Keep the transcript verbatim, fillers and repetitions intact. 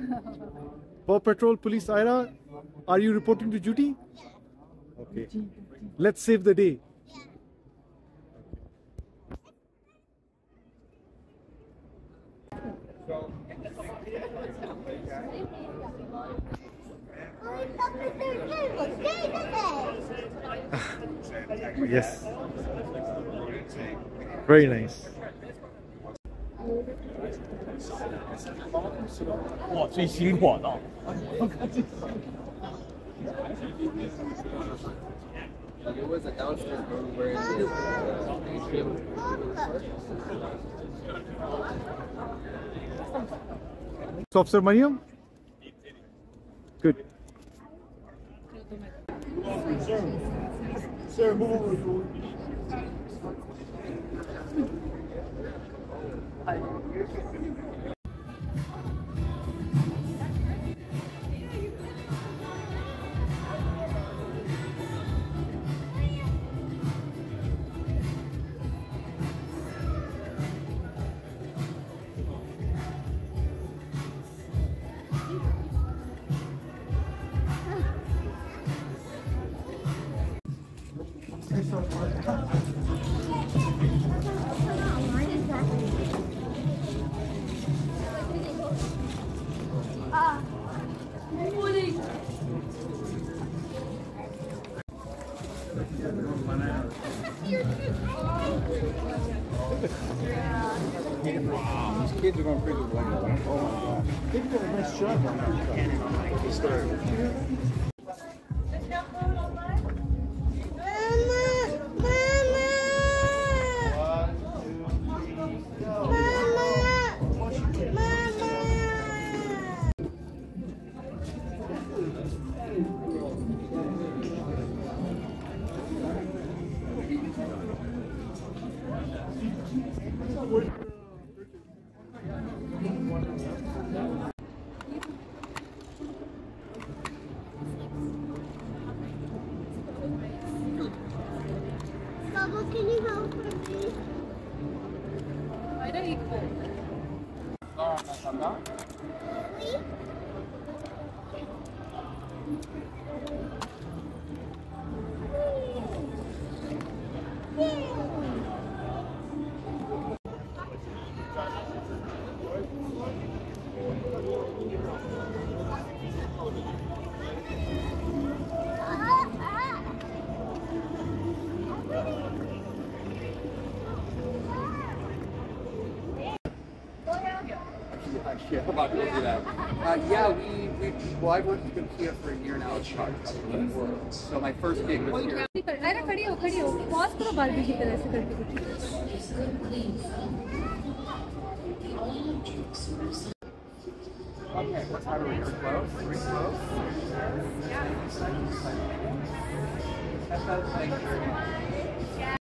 Paw Patrol Police Ira, are you reporting to duty? Okay. Let's save the day. Yes. Very nice. 哇，最辛苦的。 It was a downstairs room where Officer Mariam? Good. Sir, sir, move. These kids are going crazy. Oh my god. They did a nice job on that. Start. Bubba, can you help her, please? I don't eat food. Please? Shit, I'm about to do that. Uh, yeah, we, we, well, I've worked with Kia for a year now. So my first gig was here. अरे खड़ी हो खड़ी हो pause करो Barbie की तरह से करके कुछ Okay, what time are we here? Close? Are we close? Yeah. Thank you.